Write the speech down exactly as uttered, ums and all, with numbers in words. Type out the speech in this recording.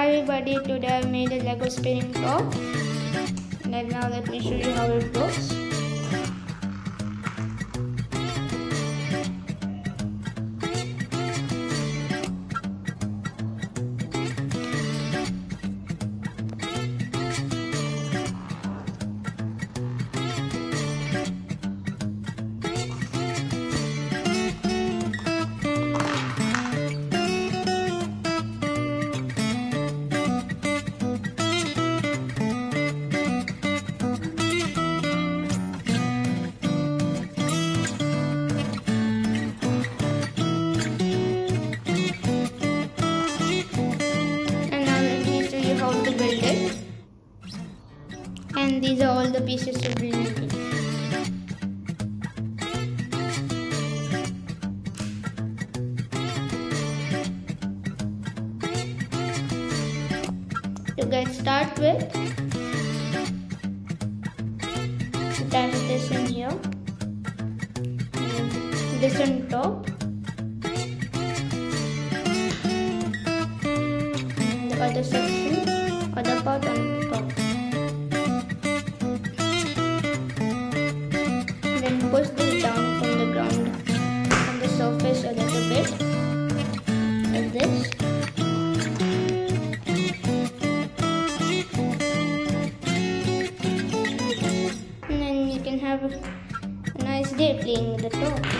everybody, today I made a Lego spinning top, and now let me show you how it looks. How to build it, and these are all the pieces to build it. To get started with, attach this in here, and this on top, and the other section, other part on the top. Then push this down from the ground, from the surface a little bit, like this. And then you can have a nice day playing with the top.